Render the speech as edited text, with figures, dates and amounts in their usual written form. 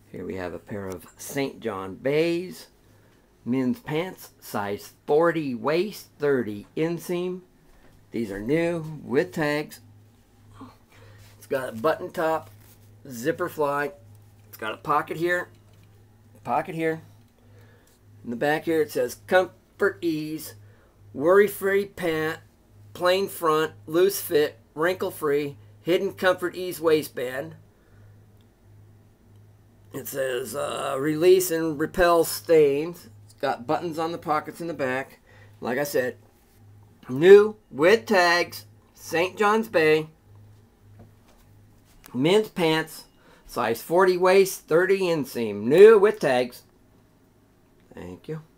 Here we have a pair of St. John Bays men's pants, size 40 waist, 30 inseam. These are new with tags. It's got a button top, zipper fly. It's got a pocket here. In the back here it says Comfort Ease, worry-free pant, plain front, loose fit, wrinkle-free, hidden Comfort Ease waistband. It says release and repel stains. It's got buttons on the pockets in the back. Like I said, new with tags, St. John's Bay, men's pants, size 40 waist, 30 inseam, new with tags. Thank you.